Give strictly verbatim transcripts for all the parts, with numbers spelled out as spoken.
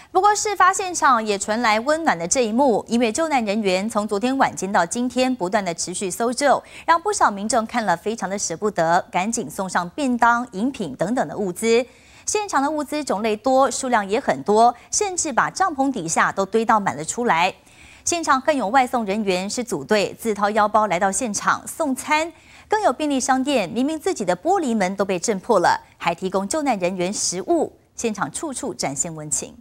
不过，事发现场也传来温暖的这一幕，因为救难人员从昨天晚间到今天，不断的持续搜救，让不少民众看了非常的舍不得，赶紧送上便当、饮品等等的物资。现场的物资种类多，数量也很多，甚至把帐篷底下都堆到满了出来。现场更有外送人员是组队自掏腰包来到现场送餐，更有便利商店明明自己的玻璃门都被震破了，还提供救难人员食物，现场处处展现温情。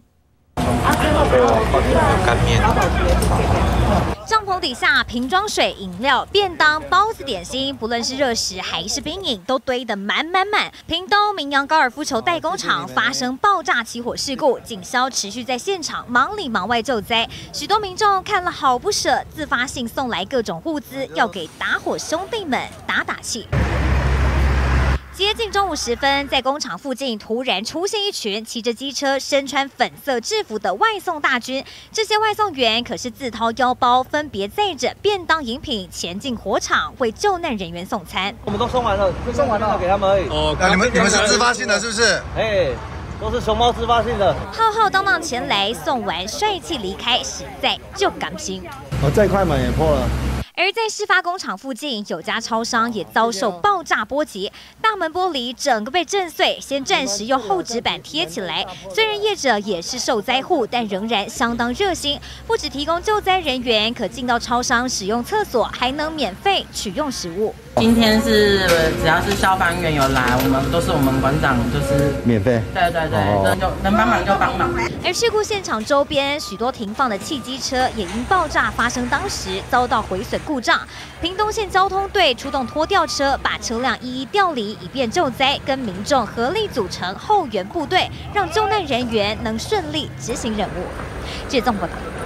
干面。 帐篷底下瓶装水、饮料、便当、包子、点心，不论是热食还是冰饮，都堆得满满满。屏东明阳高尔夫球代工厂发生爆炸起火事故，警消持续在现场忙里忙外救灾，许多民众看了好不舍，自发性送来各种物资，要给打火兄弟们打打气。 接近中午时分，在工厂附近突然出现一群骑着机车、身穿粉色制服的外送大军。这些外送员可是自掏腰包，分别载着便当、饮品前进火场，为救难人员送餐。 我们都送完了，送完了给他们而已。 哦，那你们你们是自发性的，是不是？ 哎，都是熊猫自发性的。 浩浩荡荡前来送完，帅气离开，实在就甘心。 哦，这块门也破了。 而在事发工厂附近，有家超商也遭受爆炸波及，大门玻璃整个被震碎，先暂时用厚纸板贴起来。虽然业者也是受灾户，但仍然相当热心，不只提供救灾人员可进到超商使用厕所，还能免费取用食物。 今天是只要是消防员有来，我们都是我们馆长就是免费。对对对，能就能帮忙就帮忙。 而事故现场周边许多停放的汽机车也因爆炸发生当时遭到毁损。 故障，屏东县交通队出动拖吊车，把车辆一一调离，以便救灾，跟民众合力组成后援部队，让救难人员能顺利执行任务。记者综合报道。